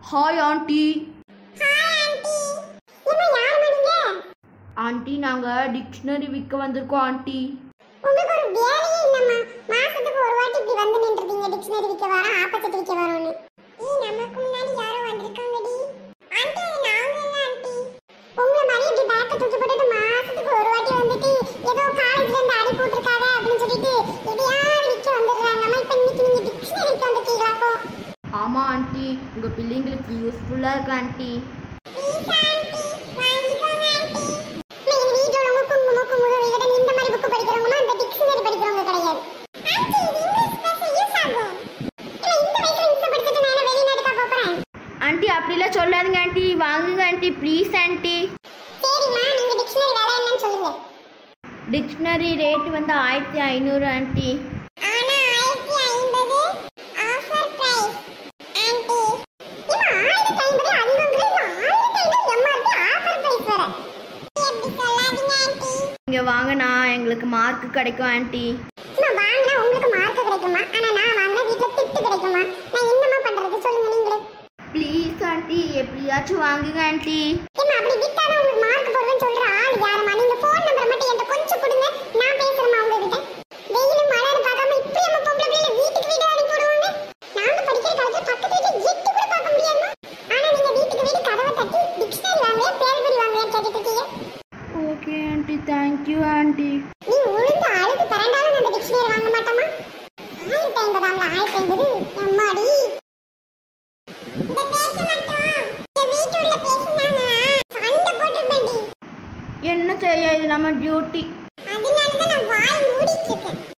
Hi aunty. Aunty நாங்க dictionary விற்க வந்திருக்கோம் ஆண்டி. உங்களுக்கு ஒரு வேலையே இல்லம்மா. மாசத்துக்கு ஒரு வாட்டி இப்படி வந்து நின்றுட்டீங்க. டிக்ஷனரி விற்க வர, ஆப்போசிட் விற்க வரணும். நமக்கு முன்னாடி யாரோ வந்திருக்காங்கடி. ஆண்டி நாங்க இல்ல ஆண்டி. உங்கள மாதிரி இப்படி பேக்க தூக்கி போட்டுட்டு மாசத்துக்கு ஒரு வாட்டி வந்துட்டு ஏதோ காலேஜ்ல இருந்து அடி போட்டுருக்காங்க அப்படின்னு சொல்லிட்டு எதையாவது விற்க வந்துடுறாங்கம்மா. இப்ப இன்னைக்கு நீங்க டிக்ஷனரி விற்க வந்துட்டீங்களாக்கோ? ஆமா ஆண்டி, உங்க பிள்ளைங்களுக்கு யூஸ்ஃபுல்லா இருக்கு ஆண்டி. ஆண்டி அப்படிலாம் சொல்லாதீங்க ஆண்டி, வாங்குங்க aunty please aunty. Dictionary rate வந்து 1500 ஆண்டி. இங்க வாங்கினா எங்களுக்கு மார்க் கிடைக்கும் ஆண்டி. ப்ளீஸ் ஆண்டி எப்படியாச்சும் வாங்குங்க aunty. Okay aunty, thank you aunty. நீ உளுந்து அழுது பரண்டாலும் அந்த டிக்ஷனரி வாங்க மாட்டோமா? 1550 அம்மாடி. இந்த பேச மாட்டோம். இந்த வீட்டுல பேசினாங்க சண்டை போட்டுப்பேன்டி. என்ன செய்ய, இது நம்ம டியூட்டி. அதனால தான் நான் வாய் மூடிட்டு இருக்கேன்.